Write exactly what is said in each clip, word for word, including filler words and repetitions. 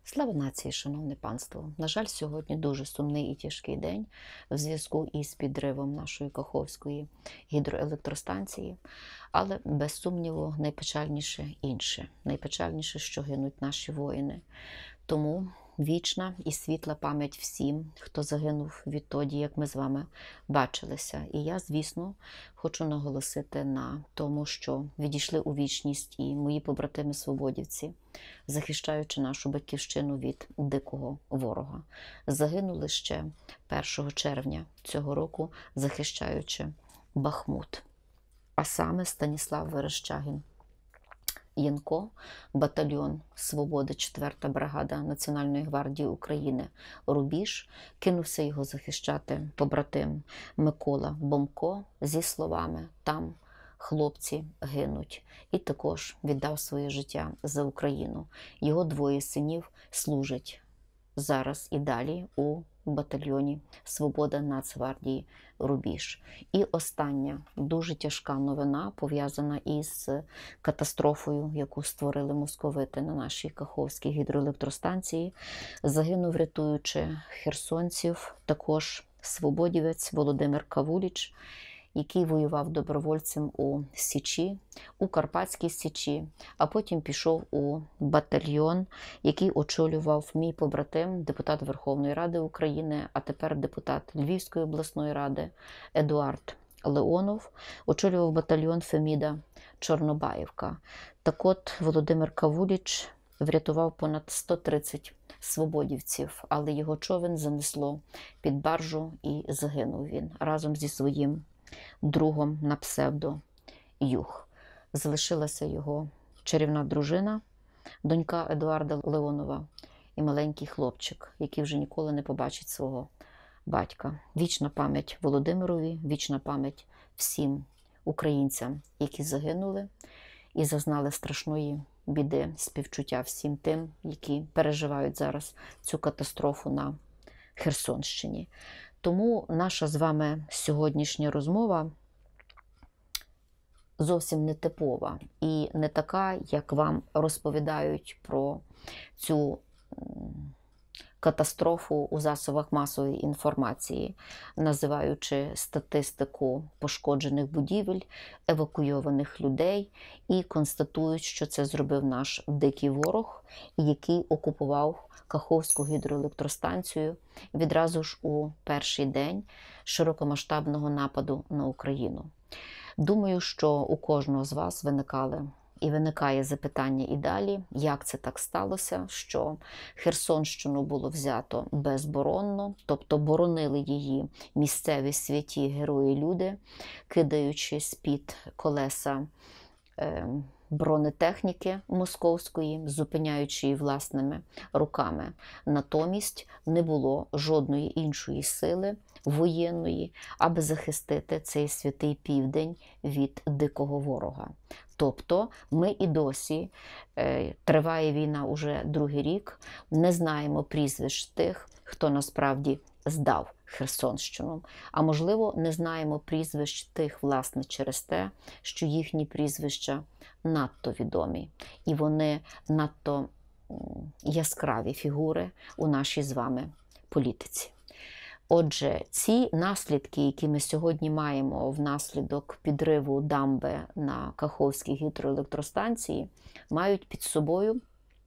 Слава нації, шановне панство! На жаль, сьогодні дуже сумний і тяжкий день в зв'язку із підривом нашої Каховської гідроелектростанції. Але, без сумніву, найпечальніше інше. Найпечальніше, що гинуть наші воїни. Тому вічна і світла пам'ять всім, хто загинув відтоді, як ми з вами бачилися. І я, звісно, хочу наголосити на тому, що відійшли у вічність і мої побратими-свободівці, захищаючи нашу батьківщину від дикого ворога. Загинули ще першого червня цього року, захищаючи Бахмут. А саме Станіслав Верещагін Янко, батальйон Свободи, четверта бригада Національної гвардії України «Рубіж», кинувся його захищати побратим Микола Бомко зі словами «Там хлопці гинуть». І також віддав своє життя за Україну. Його двоє синів служать зараз і далі у батальйоні «Свобода» Нацгвардії «Рубіж». І остання дуже тяжка новина, пов'язана із катастрофою, яку створили московити на нашій Каховській гідроелектростанції. Загинув, рятуючи херсонців, також свободівець Володимир Кавуліч, який воював добровольцем у Січі, у Карпатській Січі, а потім пішов у батальйон, який очолював мій побратим, депутат Верховної Ради України, а тепер депутат Львівської обласної ради Едуард Леонов, очолював батальйон Феміда Чорнобаївка. Так от, Володимир Кавуліч врятував понад сто тридцять свободівців, але його човен занесло під баржу і загинув він разом зі своїм другом на псевдо Юг. Залишилася його чарівна дружина, донька Едуарда Леонова і маленький хлопчик, який вже ніколи не побачить свого батька. Вічна пам'ять Володимирові, вічна пам'ять всім українцям, які загинули і зазнали страшної біди, співчуття всім тим, які переживають зараз цю катастрофу на Херсонщині. Тому наша з вами сьогоднішня розмова зовсім не типова і не така, як вам розповідають про цю катастрофу у засобах масової інформації, називаючи статистику пошкоджених будівель, евакуйованих людей і констатують, що це зробив наш дикий ворог, який окупував Каховську гідроелектростанцію відразу ж у перший день широкомасштабного нападу на Україну. Думаю, що у кожного з вас виникали і виникає запитання і далі, як це так сталося, що Херсонщину було взято безборонно, тобто боронили її місцеві святі герої-люди, кидаючи з-під колеса е, бронетехніки московської, зупиняючи її власними руками. Натомість не було жодної іншої сили воєнної, аби захистити цей святий південь від дикого ворога. Тобто ми і досі, е, триває війна уже другий рік, не знаємо прізвищ тих, хто насправді здав Херсонщину. А можливо, не знаємо прізвищ тих, власне, через те, що їхні прізвища надто відомі. І вони надто яскраві фігури у нашій з вами політиці. Отже, ці наслідки, які ми сьогодні маємо внаслідок підриву дамби на Каховській гідроелектростанції, мають під собою,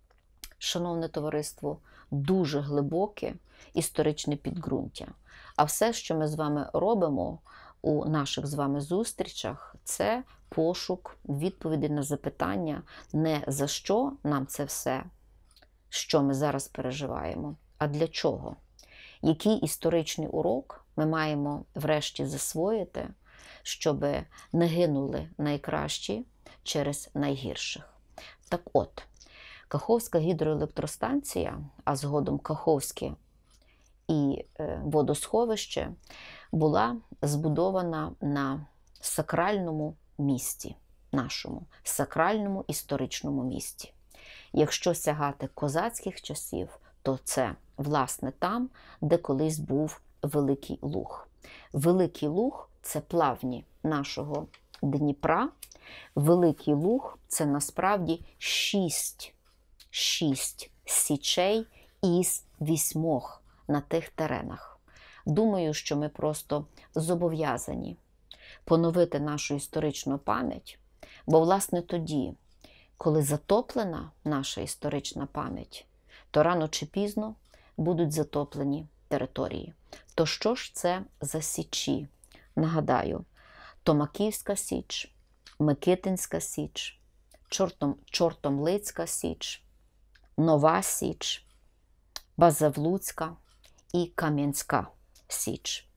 шановне товариство, дуже глибоке історичне підґрунтя. А все, що ми з вами робимо у наших з вами зустрічах, це пошук відповіді на запитання не за що нам це все, що ми зараз переживаємо, а для чого. Який історичний урок ми маємо врешті засвоїти, щоб не гинули найкращі через найгірших. Так от, Каховська гідроелектростанція, а згодом Каховське і водосховище, була збудована на сакральному місці, нашому сакральному історичному місці. Якщо сягати козацьких часів, то це, власне, там, де колись був Великий Луг. Великий Луг – це плавні нашого Дніпра. Великий Луг – це насправді шість, шість січей із вісьмох на тих теренах. Думаю, що ми просто зобов'язані поновити нашу історичну пам'ять, бо, власне, тоді, коли затоплена наша історична пам'ять, то рано чи пізно будуть затоплені території. То що ж це за січі? Нагадаю, Томаківська січ, Микитинська січ, Чортом, Чортомлицька січ, Нова січ, Базавлуцька і Кам'янська січ.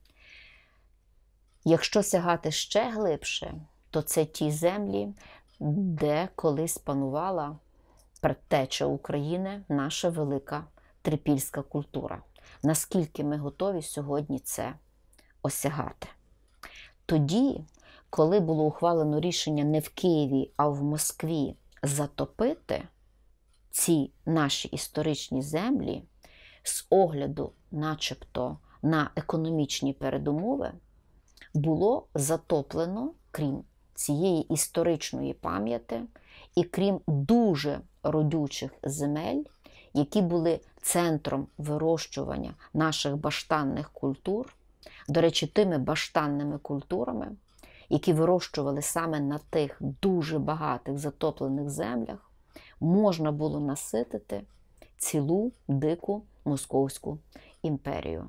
Якщо сягати ще глибше, то це ті землі, де колись панувала предтеча України, наша велика трипільська культура. Наскільки ми готові сьогодні це осягати? Тоді, коли було ухвалено рішення не в Києві, а в Москві затопити ці наші історичні землі з огляду начебто на економічні передумови, було затоплено, крім цієї історичної пам'яті і крім дуже родючих земель, які були центром вирощування наших баштанних культур, до речі, тими баштанними культурами, які вирощували саме на тих дуже багатих затоплених землях, можна було наситити цілу дику Московську імперію.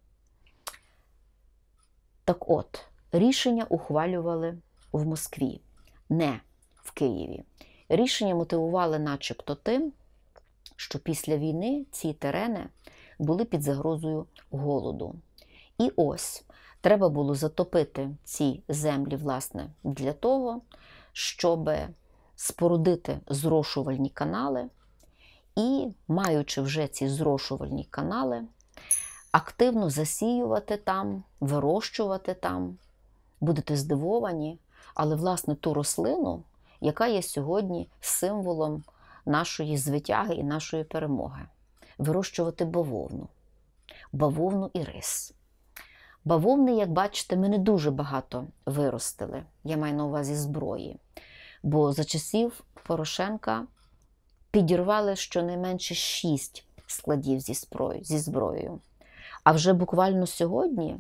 Так от, рішення ухвалювали в Москві, не в Києві. Рішення мотивували начебто тим, що після війни ці терени були під загрозою голоду. І ось, треба було затопити ці землі, власне, для того, щоб спорудити зрошувальні канали і, маючи вже ці зрошувальні канали, активно засіювати там, вирощувати там. Будете здивовані, але, власне, ту рослину, яка є сьогодні символом нашої звитяги і нашої перемоги. Вирощувати бавовну. Бавовну і рис. Бавовни, як бачите, ми не дуже багато виростили. Я маю на увазі зброї. Бо за часів Порошенка підірвали щонайменше шість складів зі зброєю. Зі зброєю. А вже буквально сьогодні,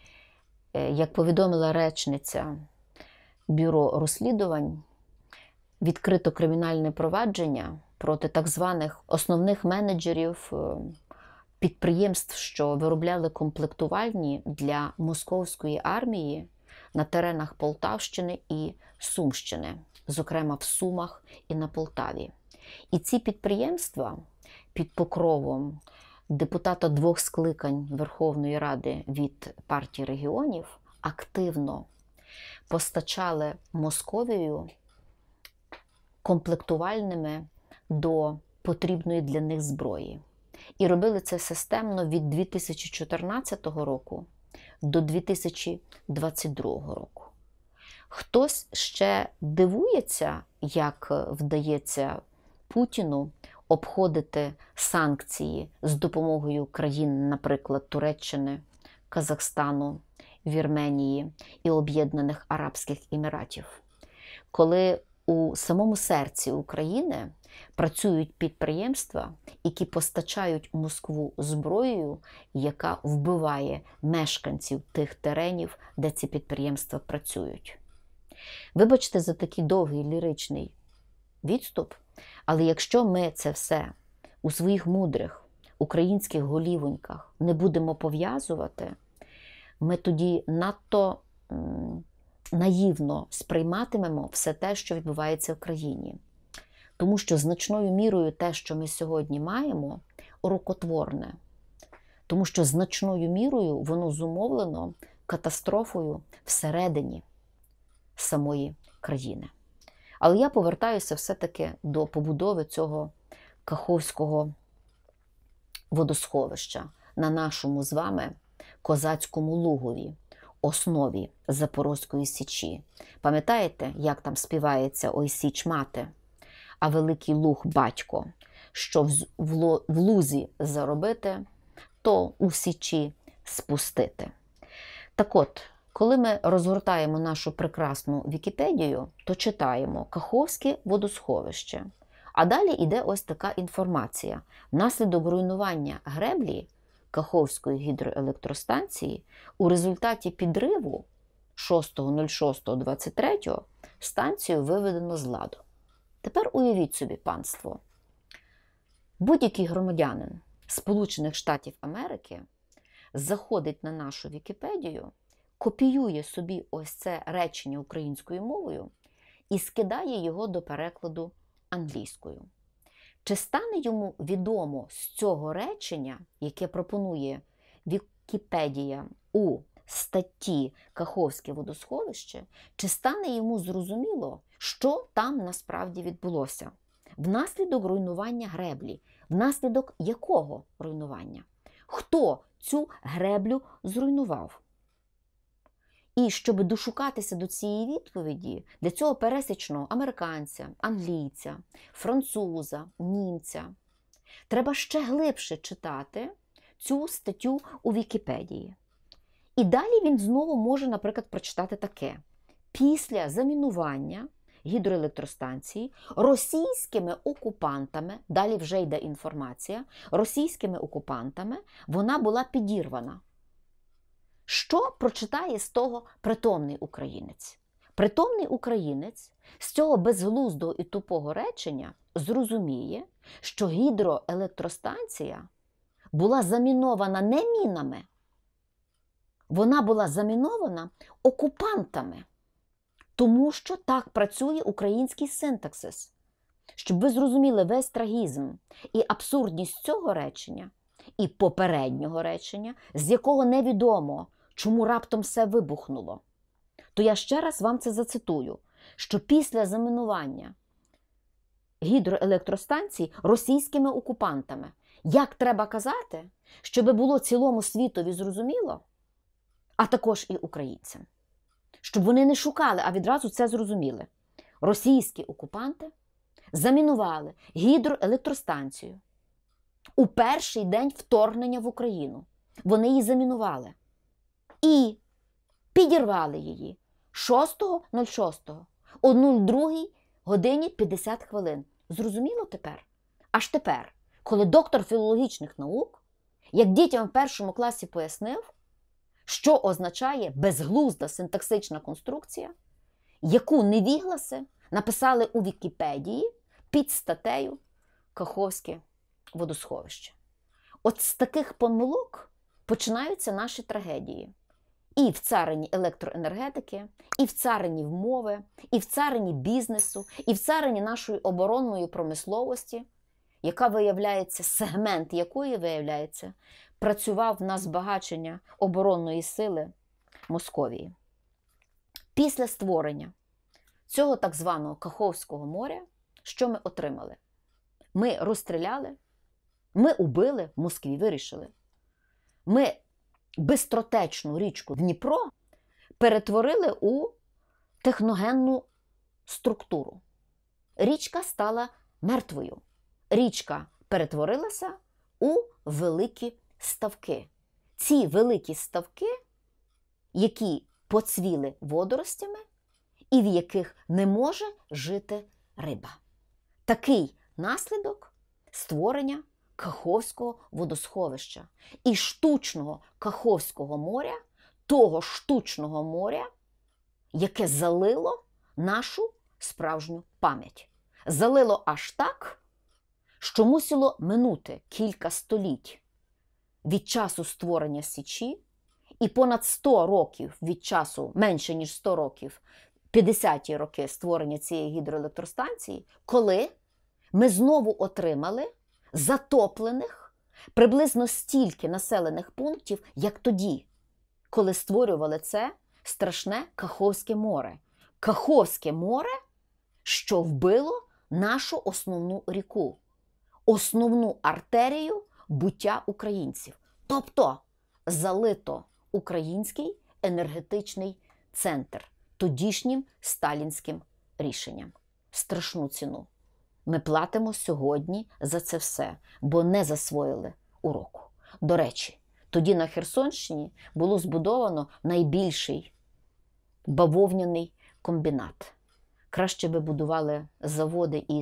як повідомила речниця Бюро розслідувань, відкрито кримінальне провадження проти так званих основних менеджерів підприємств, що виробляли комплектувальні для московської армії на теренах Полтавщини і Сумщини, зокрема в Сумах і на Полтаві. І ці підприємства під покровом депутата двох скликань Верховної Ради від партії регіонів активно постачали Московію комплектувальними до потрібної для них зброї. І робили це системно від дві тисячі чотирнадцятого року до дві тисячі двадцять другого року. Хтось ще дивується, як вдається Путіну обходити санкції з допомогою країн, наприклад, Туреччини, Казахстану, Вірменії і Об'єднаних Арабських Еміратів. Коли у самому серці України працюють підприємства, які постачають Москву зброєю, яка вбиває мешканців тих теренів, де ці підприємства працюють. Вибачте за такий довгий ліричний відступ, але якщо ми це все у своїх мудрих українських голівоньках не будемо пов'язувати, ми тоді надто м, наївно сприйматимемо все те, що відбувається в країні. Тому що значною мірою те, що ми сьогодні маємо, рукотворне. Тому що значною мірою воно зумовлено катастрофою всередині самої країни. Але я повертаюся все-таки до побудови цього Каховського водосховища на нашому з вами Козацькому Лугові, основі Запорозької Січі. Пам'ятаєте, як там співається «Ой Січ мати», а великий Луг батько, що в лузі заробити, то у Січі спустити. Так от, коли ми розгортаємо нашу прекрасну Вікіпедію, то читаємо Каховське водосховище. А далі йде ось така інформація. Внаслідок руйнування греблі Каховської гідроелектростанції у результаті підриву шостого шостого двадцять третього станцію виведено з ладу. Тепер уявіть собі, панство, будь-який громадянин Сполучених Штатів Америки заходить на нашу Вікіпедію, копіює собі ось це речення українською мовою і скидає його до перекладу англійською. Чи стане йому відомо з цього речення, яке пропонує Вікіпедія у статті «Каховське водосховище», чи стане йому зрозуміло, що там насправді відбулося? Внаслідок руйнування греблі. Внаслідок якого руйнування? Хто цю греблю зруйнував? І щоб дошукатися до цієї відповіді, для цього пересічного американця, англійця, француза, німця, треба ще глибше читати цю статтю у Вікіпедії. І далі він знову може, наприклад, прочитати таке. Після замінування гідроелектростанції російськими окупантами, далі вже йде інформація, російськими окупантами вона була підірвана. Що прочитає з того притомний українець? Притомний українець з цього безглуздого і тупого речення зрозуміє, що гідроелектростанція була замінована не мінами, вона була замінована окупантами. Тому що так працює український синтаксис. Щоб ви зрозуміли весь трагізм і абсурдність цього речення, і попереднього речення, з якого невідомо, чому раптом все вибухнуло, то я ще раз вам це зацитую, що після замінування гідроелектростанцій російськими окупантами, як треба казати, щоб було цілому світові зрозуміло, а також і українцям. Щоб вони не шукали, а відразу це зрозуміли. Російські окупанти замінували гідроелектростанцію у перший день вторгнення в Україну. Вони її замінували. І підірвали її шостого шостого о нуль другій годині п'ятдесят хвилин. Зрозуміло тепер? Аж тепер, коли доктор філологічних наук, як дітям в першому класі пояснив, що означає безглузда синтаксична конструкція, яку невігласи написали у Вікіпедії під статтею «Каховське водосховище». От з таких помилок починаються наші трагедії. І в царині електроенергетики, і в царині мови, і в царині бізнесу, і в царині нашої оборонної промисловості, яка виявляється, сегмент якої, виявляється, працював на збагачення оборонної сили Московії. Після створення цього так званого Каховського моря, що ми отримали? Ми розстріляли, ми убили, в Москві вирішили. Ми бистротечну річку Дніпро перетворили у техногенну структуру. Річка стала мертвою. Річка перетворилася у великі ставки. Ці великі ставки, які поцвіли водоростями і в яких не може жити риба. Такий наслідок створення Каховського водосховища і штучного Каховського моря, того штучного моря, яке залило нашу справжню пам'ять. Залило аж так, що мусило минути кілька століть від часу створення Січі і понад сто років від часу, менше ніж сто років, п'ятдесяті роки створення цієї гідроелектростанції, коли ми знову отримали затоплених приблизно стільки населених пунктів, як тоді, коли створювали це страшне Каховське море. Каховське море, що вбило нашу основну ріку, основну артерію буття українців. Тобто залито український енергетичний центр тодішнім сталінським рішенням. Страшну ціну ми платимо сьогодні за це все, бо не засвоїли уроку. До речі, тоді на Херсонщині було збудовано найбільший бавовняний комбінат. Краще би будували заводи із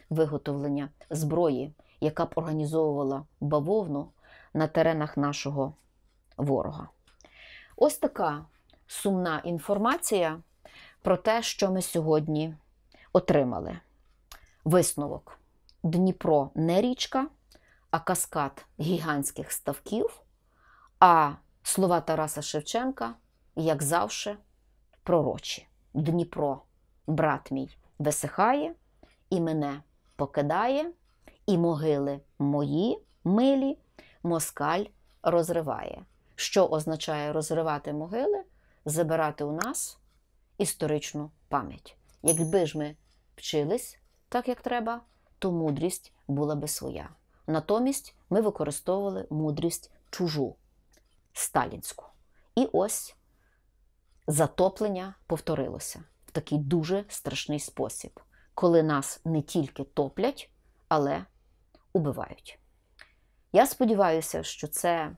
виготовлення зброї, яка б організовувала бавовну на теренах нашого ворога. Ось така сумна інформація про те, що ми сьогодні отримали. Висновок. Дніпро не річка, а каскад гігантських ставків, а слова Тараса Шевченка, як завше, пророчі. Дніпро, брат мій, висихає, і мене покидає, і могили мої, милі, москаль розриває. Що означає розривати могили? Забирати у нас історичну пам'ять. Якби ж ми вчились так, як треба, то мудрість була би своя. Натомість ми використовували мудрість чужу, сталінську. І ось затоплення повторилося в такий дуже страшний спосіб, коли нас не тільки топлять, але убивають. Я сподіваюся, що це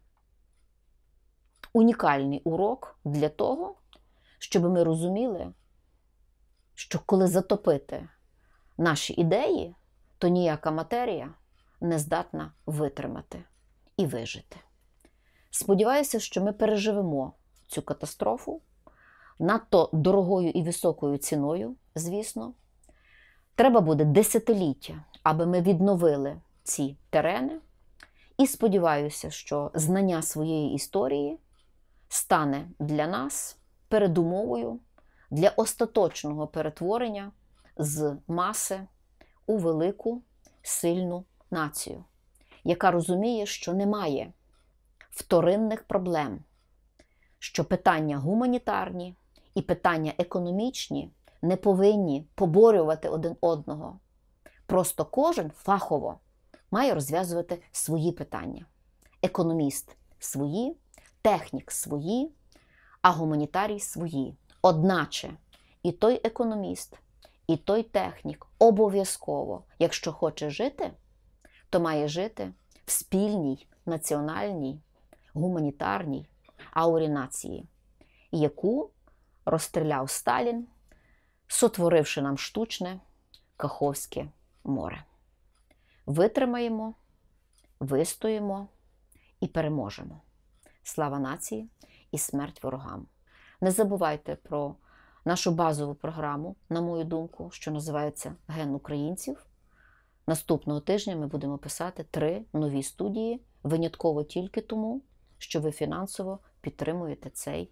унікальний урок для того, щоб ми розуміли, що коли затопити наші ідеї, то ніяка матерія не здатна витримати і вижити. Сподіваюся, що ми переживемо цю катастрофу надто дорогою і високою ціною, звісно. Треба буде десятиліття, аби ми відновили ці терени. І сподіваюся, що знання своєї історії стане для нас передумовою для остаточного перетворення з маси у велику, сильну націю, яка розуміє, що немає вторинних проблем, що питання гуманітарні і питання економічні не повинні поборювати один одного. Просто кожен фахово має розв'язувати свої питання. Економіст – свої, технік – свої, а гуманітарій – свої. Одначе і той економіст, і той технік обов'язково, якщо хоче жити, то має жити в спільній, національній, гуманітарній аурі нації, яку розстріляв Сталін, сотворивши нам штучне Каховське море. Витримаємо, вистоїмо і переможемо. Слава нації і смерть ворогам! Не забувайте про нашу базову програму, на мою думку, що називається «Ген українців». Наступного тижня ми будемо писати три нові студії, винятково тільки тому, що ви фінансово підтримуєте цей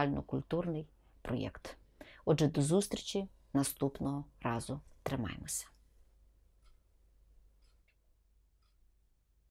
інтелектуально-культурний проєкт. Отже, до зустрічі наступного разу. Тримаймося!